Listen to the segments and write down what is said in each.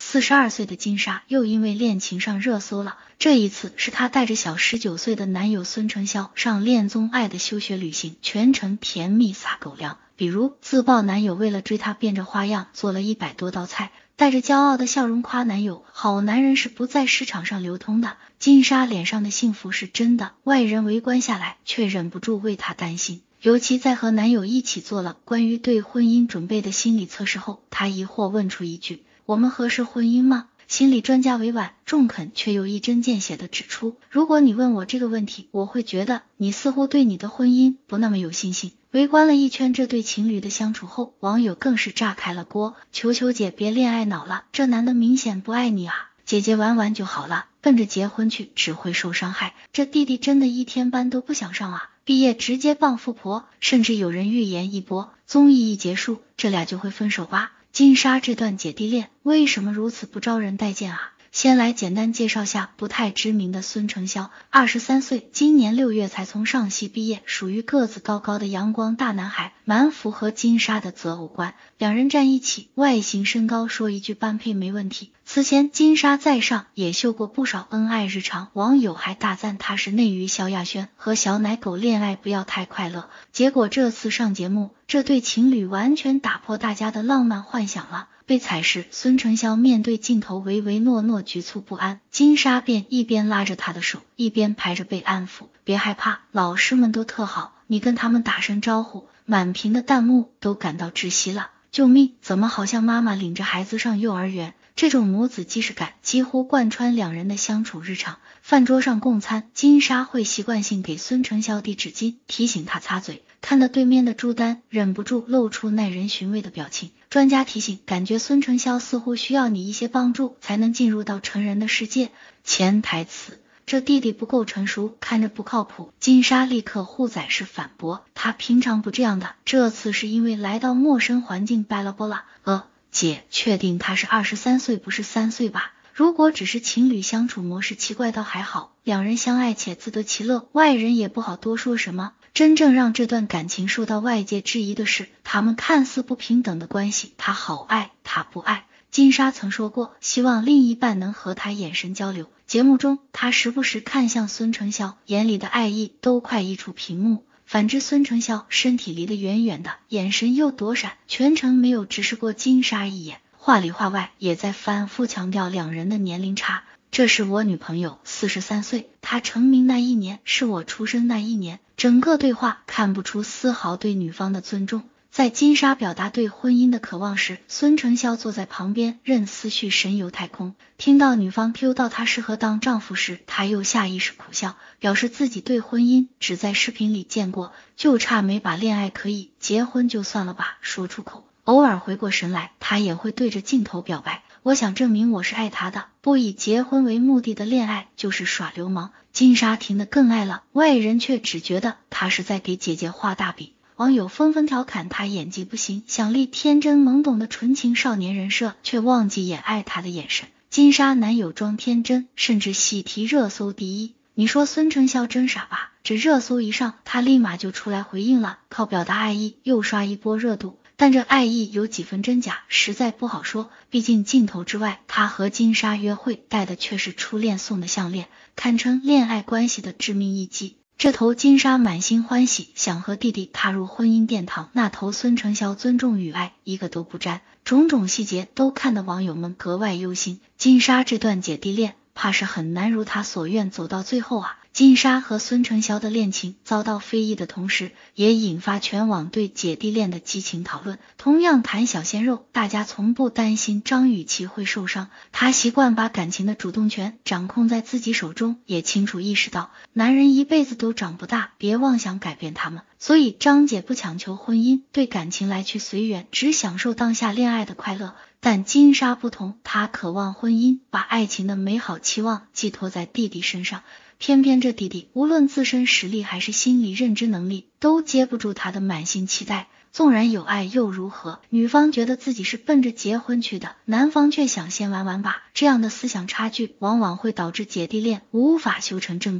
42岁的金莎又因为恋情上热搜了，这一次是她带着小19岁的男友孙承霄上恋综《爱的休学旅行》，全程甜蜜撒狗粮。比如自曝男友为了追她变着花样做了100多道菜，带着骄傲的笑容夸男友好男人是不在市场上流通的。金莎脸上的幸福是真的，外人围观下来却忍不住为她担心。尤其在和男友一起做了关于对婚姻准备的心理测试后，她疑惑问出一句：我们合适婚姻吗？心理专家委婉中肯却又一针见血地指出，如果你问我这个问题，我会觉得你似乎对你的婚姻不那么有信心。围观了一圈这对情侣的相处后，网友更是炸开了锅，求求姐别恋爱脑了，这男的明显不爱你啊，姐姐玩玩就好了，奔着结婚去只会受伤害。这弟弟真的一天班都不想上啊，毕业直接傍富婆，甚至有人预言一波综艺一结束，这俩就会分手吧。金莎这段姐弟恋为什么如此不招人待见啊？先来简单介绍下不太知名的孙承霄，23岁，今年6月才从上戏毕业，属于个子高高的阳光大男孩，蛮符合金莎的择偶观。两人站一起，外形身高说一句般配没问题。此前金莎在上也秀过不少恩爱日常，网友还大赞她是内娱萧亚轩，和小奶狗恋爱不要太快乐。结果这次上节目，这对情侣完全打破大家的浪漫幻想了。被采时，孙承霄面对镜头唯唯诺诺局促不安，金莎便一边拉着他的手，一边排着被安抚，别害怕，老师们都特好，你跟他们打声招呼。满屏的弹幕都感到窒息了，救命，怎么好像妈妈领着孩子上幼儿园？这种母子既视感几乎贯穿两人的相处日常。饭桌上共餐，金莎会习惯性给孙承霄递纸巾，提醒他擦嘴，看到对面的朱丹忍不住露出耐人寻味的表情。专家提醒，感觉孙承霄似乎需要你一些帮助才能进入到成人的世界。潜台词，这弟弟不够成熟，看着不靠谱。金莎立刻护崽式反驳，他平常不这样的，这次是因为来到陌生环境掰了波了。姐，确定他是23岁不是3岁吧？如果只是情侣相处模式奇怪倒还好，两人相爱且自得其乐，外人也不好多说什么。真正让这段感情受到外界质疑的是，他们看似不平等的关系，他好爱，他不爱。金莎曾说过，希望另一半能和他眼神交流。节目中，他时不时看向孙承霄，眼里的爱意都快溢出屏幕。反之，孙承霄身体离得远远的，眼神又躲闪，全程没有直视过金莎一眼，话里话外也在反复强调两人的年龄差。这是我女朋友，43岁，她成名那一年是我出生那一年。整个对话看不出丝毫对女方的尊重。在金莎表达对婚姻的渴望时，孙承霄坐在旁边任思绪神游太空。听到女方 Q 到他适合当丈夫时，他又下意识苦笑，表示自己对婚姻只在视频里见过，就差没把恋爱可以结婚就算了吧说出口。偶尔回过神来，他也会对着镜头表白，我想证明我是爱他的，不以结婚为目的的恋爱就是耍流氓。金莎听得更爱了，外人却只觉得他是在给姐姐画大饼。网友纷纷调侃他演技不行，想立天真懵懂的纯情少年人设，却忘记演爱他的眼神。金莎男友装天真，甚至喜提热搜第一。你说孙承霄真傻吧？这热搜一上，他立马就出来回应了，靠表达爱意又刷一波热度。但这爱意有几分真假，实在不好说。毕竟镜头之外，他和金莎约会戴的却是初恋送的项链，堪称恋爱关系的致命一击。这头金莎满心欢喜，想和弟弟踏入婚姻殿堂，那头孙承霄尊重与爱一个都不沾，种种细节都看得网友们格外忧心。金莎这段姐弟恋怕是很难如他所愿走到最后啊。金莎和孙承霄的恋情遭到非议的同时，也引发全网对姐弟恋的激情讨论。同样谈小鲜肉，大家从不担心张雨绮会受伤，她习惯把感情的主动权掌控在自己手中，也清楚意识到男人一辈子都长不大，别妄想改变他们。所以张姐不强求婚姻，对感情来去随缘，只享受当下恋爱的快乐。但金莎不同，她渴望婚姻，把爱情的美好期望寄托在弟弟身上。偏偏这弟弟无论自身实力还是心理认知能力，都接不住他的满心期待。纵然有爱又如何？女方觉得自己是奔着结婚去的，男方却想先玩玩吧。这样的思想差距往往会导致姐弟恋无法修成正果。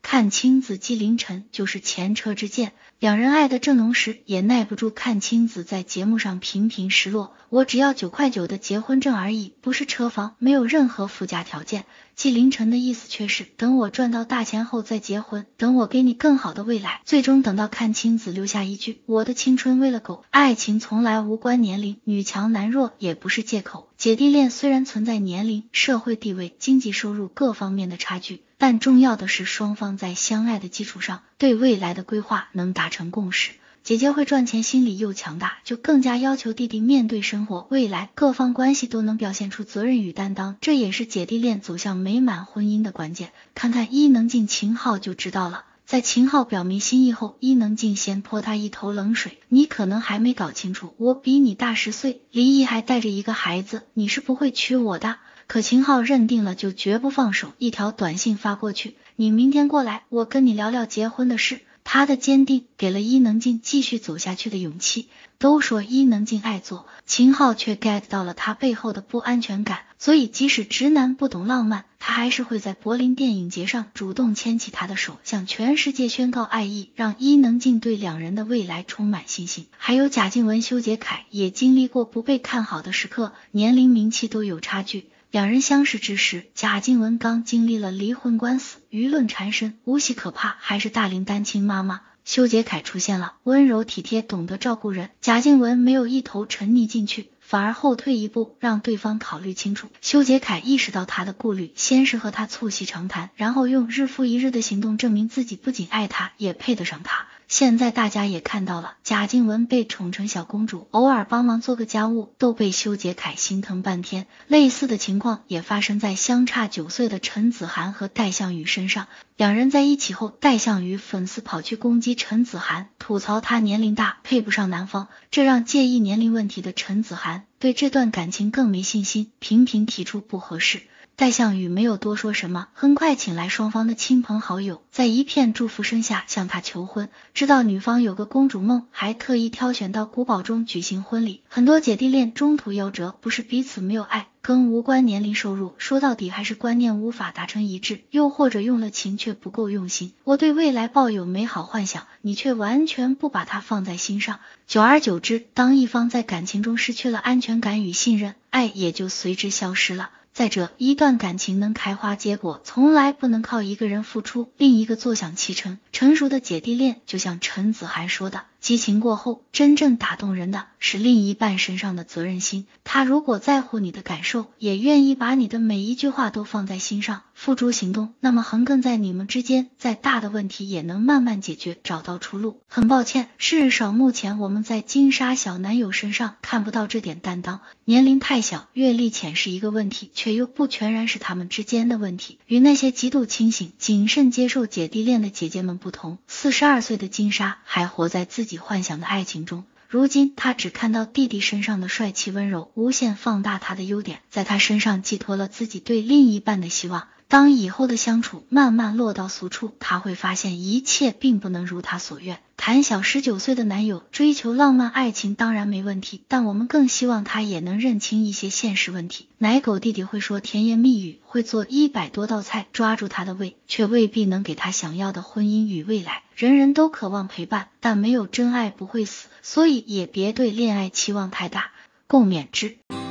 看青子纪凌尘就是前车之鉴，两人爱得正浓时，也耐不住看青子在节目上频频失落。我只要9.9块的结婚证而已，不是车房，没有任何附加条件。纪凌尘的意思却是等我赚到大钱后再结婚，等我给你更好的未来。最终等到看青子留下一句我的青春喂了狗，爱情从来无关年龄，女强男弱也不是借口。姐弟恋虽然存在年龄、社会地位、经济收入各方面的差距，但重要的是双方在相爱的基础上，对未来的规划能达成共识。姐姐会赚钱，心理又强大，就更加要求弟弟面对生活未来各方关系都能表现出责任与担当，这也是姐弟恋走向美满婚姻的关键。看看伊能静秦昊就知道了。在秦昊表明心意后，伊能静先泼他一头冷水，你可能还没搞清楚，我比你大10岁，离异还带着一个孩子，你是不会娶我的。可秦昊认定了就绝不放手，一条短信发过去，你明天过来，我跟你聊聊结婚的事。他的坚定给了伊能静继续走下去的勇气。都说伊能静爱做，秦昊却 get 到了他背后的不安全感，所以即使直男不懂浪漫，他还是会在柏林电影节上主动牵起他的手，向全世界宣告爱意，让伊能静对两人的未来充满信心。还有贾静雯、修杰楷也经历过不被看好的时刻，年龄名气都有差距。两人相识之时，贾静雯刚经历了离婚官司，舆论缠身，无戏可怕，还是大龄单亲妈妈。修杰楷出现了，温柔体贴，懂得照顾人。贾静雯没有一头沉溺进去，反而后退一步，让对方考虑清楚。修杰楷意识到他的顾虑，先是和他促膝长谈，然后用日复一日的行动证明自己不仅爱他，也配得上他。现在大家也看到了，贾静雯被宠成小公主，偶尔帮忙做个家务都被修杰楷心疼半天。类似的情况也发生在相差9岁的陈子涵和戴相宇身上。两人在一起后，戴相宇粉丝跑去攻击陈子涵，吐槽他年龄大，配不上男方，这让介意年龄问题的陈子涵对这段感情更没信心，频频提出不合适。戴相宇没有多说什么，很快请来双方的亲朋好友，在一片祝福声下向他求婚。知道女方有个公主梦，还特意挑选到古堡中举行婚礼。很多姐弟恋中途夭折，不是彼此没有爱，跟无关年龄收入，说到底还是观念无法达成一致，又或者用了情却不够用心。我对未来抱有美好幻想，你却完全不把它放在心上。久而久之，当一方在感情中失去了安全感与信任，爱也就随之消失了。再者，一段感情能开花结果，从来不能靠一个人付出，另一个坐享其成。成熟的姐弟恋，就像陈子涵说的，激情过后，真正打动人的是另一半身上的责任心。他如果在乎你的感受，也愿意把你的每一句话都放在心上，付诸行动，那么横亘在你们之间，再大的问题也能慢慢解决，找到出路。很抱歉，至少目前我们在金沙小男友身上看不到这点担当。年龄太小，阅历浅是一个问题，却又不全然是他们之间的问题。与那些极度清醒、谨慎接受姐弟恋的姐姐们不同，42岁的金沙还活在自己幻想的爱情中。如今他只看到弟弟身上的帅气温柔，无限放大他的优点，在他身上寄托了自己对另一半的希望。当以后的相处慢慢落到俗处，他会发现一切并不能如他所愿。谈小19岁的男友追求浪漫爱情当然没问题，但我们更希望他也能认清一些现实问题。奶狗弟弟会说甜言蜜语，会做100多道菜抓住他的胃，却未必能给他想要的婚姻与未来。人人都渴望陪伴，但没有真爱不会死，所以也别对恋爱期望太大，共勉之。